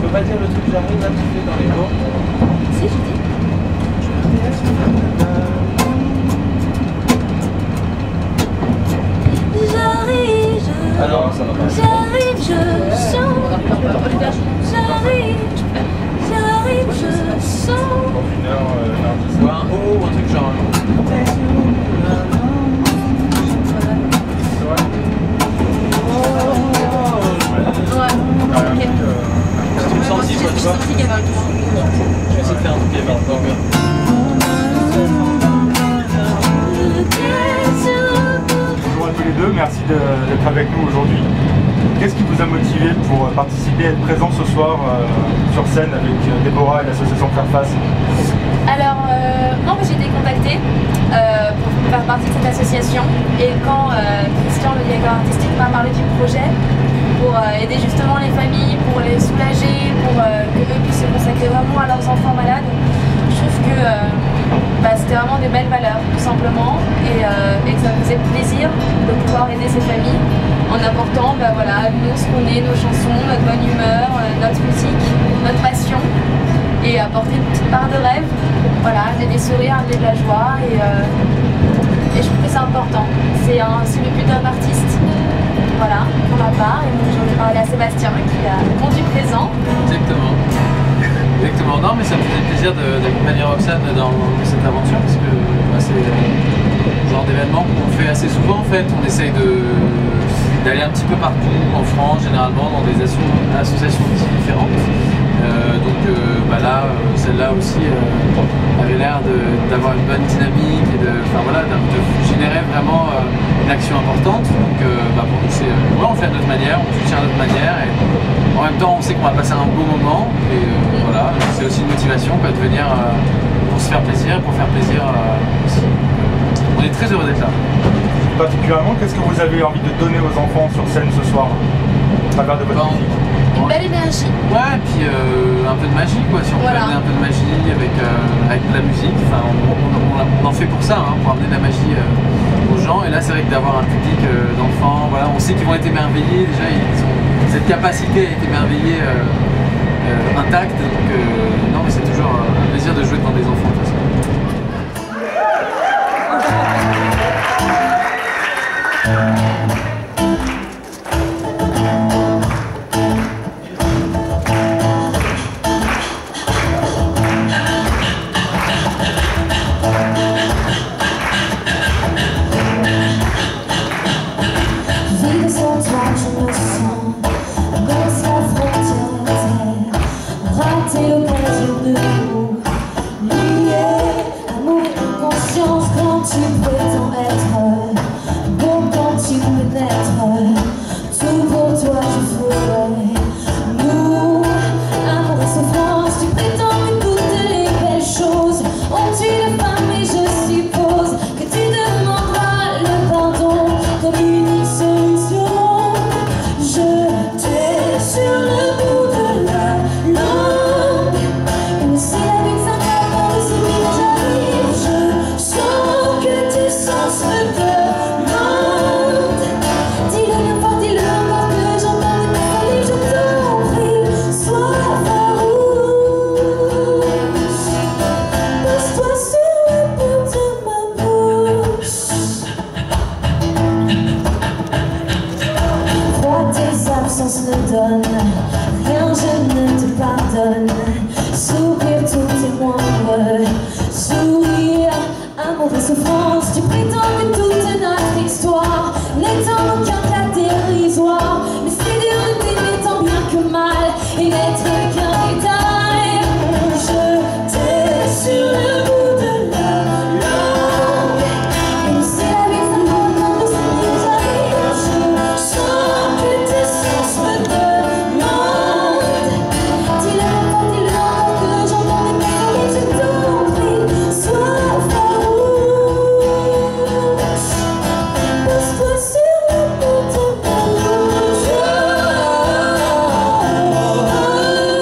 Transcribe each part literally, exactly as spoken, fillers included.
peux pas dire le truc j'arrive là, tu fais dans les mots. Si, je dis. J'arrive, je... Alors, ça va pas. J'arrive, je sens. J'arrive, j'arrive, je sens. Dans une heure, euh, lundi. Ou un O ou un truc genre. Ouais. Ok. Tu me sens si toi, tu vois. Je vais essayer de faire un truc qui est dans le Bonjour à tous les deux, merci d'être avec nous aujourd'hui. Qu'est-ce qui vous a motivé pour participer, être présent ce soir euh, sur scène avec Déborah et l'association Faire Face? Alors, euh, moi j'ai été contactée euh, pour faire partie de cette association et quand euh, Christian, le directeur artistique, m'a parlé du projet pour euh, aider justement les familles, pour les soulager, pour euh, qu'eux puissent se consacrer vraiment à leurs enfants malades, je trouve que euh, bah, c'était vraiment des belles valeurs tout simplement et, euh, et que ça me faisait plaisir de pouvoir aider ces familles en apportant bah, voilà, nous ce qu'on est, nos chansons, notre bonne humeur, euh, notre musique, notre passion. Et apporter une petite part de rêve, voilà, amener des sourires, amener de la joie et, euh, et je trouve que c'est important. C'est le but d'un artiste, voilà, pour ma part, et donc j'en ai parlé à Sébastien qui a répondu présent. Exactement. Exactement. Non mais ça me faisait plaisir d'accompagner Roxane dans cette aventure parce que bah, c'est le genre d'événement qu'on fait assez souvent en fait. On essaye d'aller un petit peu partout en France, généralement dans des asso associations différentes. Euh, donc euh, bah là, euh, celle-là aussi euh, avait l'air d'avoir une bonne dynamique et de, enfin, voilà, de, de générer vraiment euh, une action importante. Donc euh, bah, pour nous, c'est euh, ouais, on fait de notre manière, on soutient de notre manière et en même temps on sait qu'on va passer un beau moment et euh, voilà, c'est aussi une motivation quoi, de venir euh, pour se faire plaisir, pour faire plaisir euh, aussi. On est très heureux d'être là. Particulièrement, qu'est-ce que vous avez envie de donner aux enfants sur scène ce soir à travers de votre Bon. musique? Une belle énergie. Ouais, et puis euh, un peu de magie quoi, si on Voilà. peut amener un peu de magie avec, euh, avec de la musique, enfin, on, on, on, on en fait pour ça, hein, pour amener de la magie euh, aux gens. Et là c'est vrai que d'avoir un public euh, d'enfants, voilà, on sait qu'ils vont être émerveillés, déjà ils ont cette capacité à être émerveillés euh, euh, intacte, donc euh, non mais c'est toujours un plaisir de jouer devant des enfants de toute façon. Rien je ne te pardonne. Sourire tout est moindre. Sourire, amour et souffrance. Tu prétends que toute notre histoire n'est en aucun cas dérisoire. Mais c'est dur de t'aimer tant bien que mal et n'être qu'un détail. Je t'ai sur le bout de la langue. Et c'est la vie, ça me demande de se j'arrive. Je sens que tes sens me demandent. Dis-le pas, dis-le encore que j'entends des paroles. Je t'en prie, sois farouche. Pose-toi sur le bout de la langue.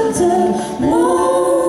de mon